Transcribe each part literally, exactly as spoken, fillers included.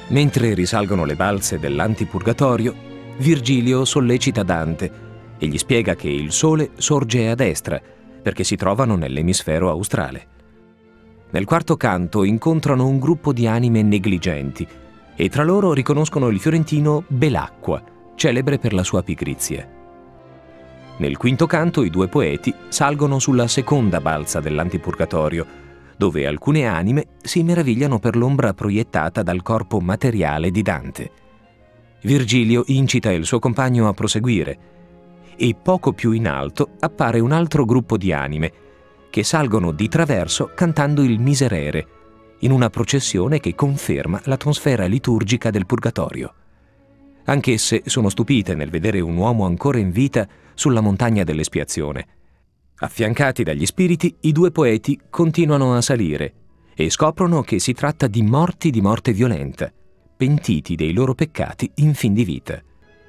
Mentre risalgono le balze dell'antipurgatorio, Virgilio sollecita Dante e gli spiega che il sole sorge a destra, perché si trovano nell'emisfero australe. Nel quarto canto incontrano un gruppo di anime negligenti e tra loro riconoscono il fiorentino Belacqua, celebre per la sua pigrizia. Nel quinto canto i due poeti salgono sulla seconda balza dell'antipurgatorio, dove alcune anime si meravigliano per l'ombra proiettata dal corpo materiale di Dante. Virgilio incita il suo compagno a proseguire e poco più in alto appare un altro gruppo di anime che salgono di traverso cantando il Miserere, in una processione che conferma l'atmosfera liturgica del Purgatorio. Anch'esse sono stupite nel vedere un uomo ancora in vita sulla montagna dell'espiazione. Affiancati dagli spiriti, i due poeti continuano a salire e scoprono che si tratta di morti di morte violenta, pentiti dei loro peccati in fin di vita.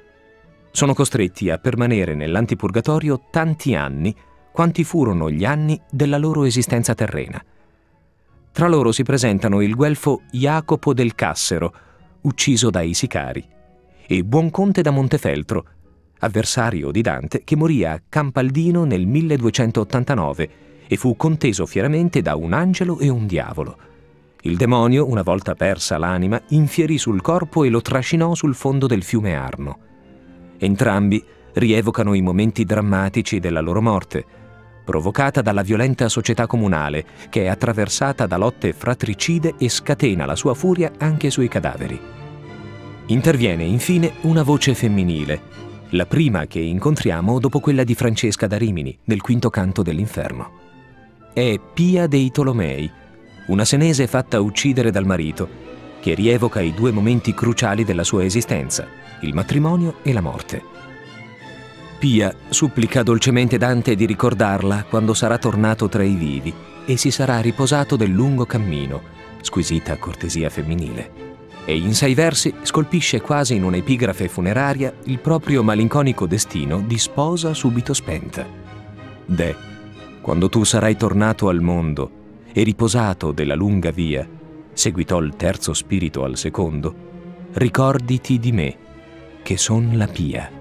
Sono costretti a permanere nell'antipurgatorio tanti anni quanti furono gli anni della loro esistenza terrena. Tra loro si presentano il guelfo Jacopo del Cassero, ucciso dai sicari, e Buonconte da Montefeltro, avversario di Dante che morì a Campaldino nel milleduecentottantanove e fu conteso fieramente da un angelo e un diavolo. Il demonio, una volta persa l'anima, infierì sul corpo e lo trascinò sul fondo del fiume Arno. Entrambi rievocano i momenti drammatici della loro morte, provocata dalla violenta società comunale che è attraversata da lotte fratricide e scatena la sua furia anche sui cadaveri. Interviene infine una voce femminile, la prima che incontriamo dopo quella di Francesca da Rimini, nel quinto canto dell'Inferno. È Pia dei Tolomei, una senese fatta uccidere dal marito, che rievoca i due momenti cruciali della sua esistenza, il matrimonio e la morte. Pia supplica dolcemente Dante di ricordarla quando sarà tornato tra i vivi e si sarà riposato del lungo cammino, squisita cortesia femminile. E in sei versi scolpisce quasi in un'epigrafe funeraria il proprio malinconico destino di sposa subito spenta. Deh, quando tu sarai tornato al mondo e riposato della lunga via, seguitò il terzo spirito al secondo, ricorditi di me, che son la Pia.